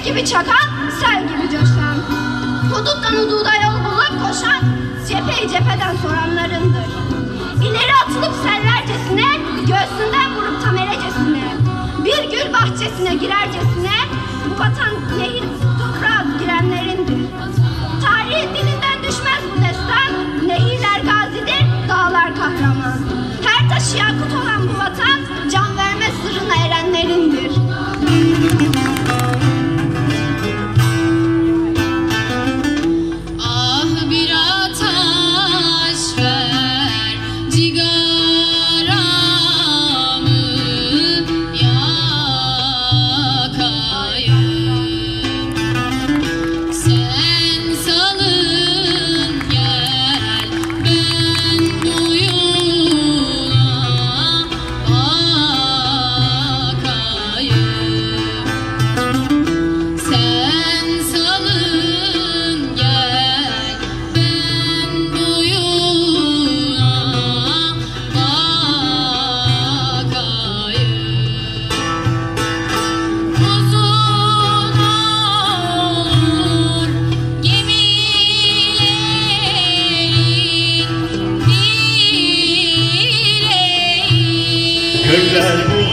gibi çakan, sel gibi coşan, huduttan hududa yol bulup koşan, cepheyi cepheden soranlarındır. İleri atılıp sellercesine, göğsünden vurup tamerecesine, bir gül bahçesine girercesine, bu vatan nehir toprağa girenlerindir. Tarihin dilinden düşmez bu destan, nehirler gazidir, dağlar kahraman. Her taşı yakut olan bu vatan, can verme sırrına erenlerindir. Ah bir ateş ver, cigaramı yakayım. Sen salın gel, ben boyuna bakayım. Sen salın gel, ben boyuna bakayım. Uzun olur gemilerin direği. Göller bu